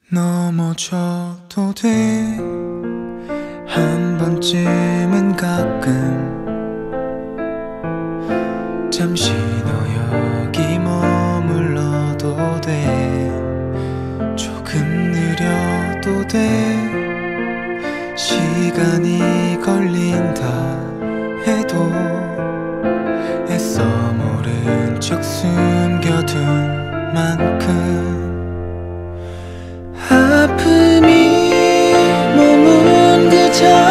넘어져도 돼. 한 번쯤은 가끔 잠시 너 여기 머물러도 돼. 조금 느려도 돼. 시간이 걸린다 해도 애써 모른 척 숨겨둔 만큼 아픔이 머문 그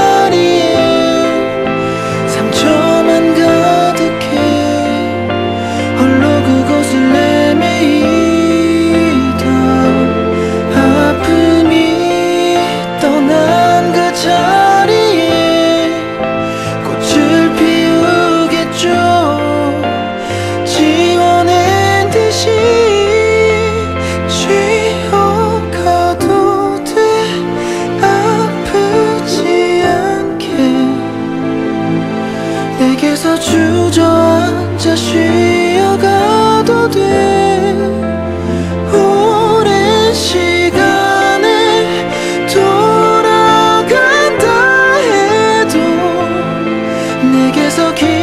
자리에 상처만 가득해 홀로 그곳을 헤매이다. 아픔이 떠난 그 자리에 꽃을 피우겠죠. 지워낸 듯이 내게서 주저앉아 쉬어가도 돼. 오랜 시간에 돌아간다 해도 내게서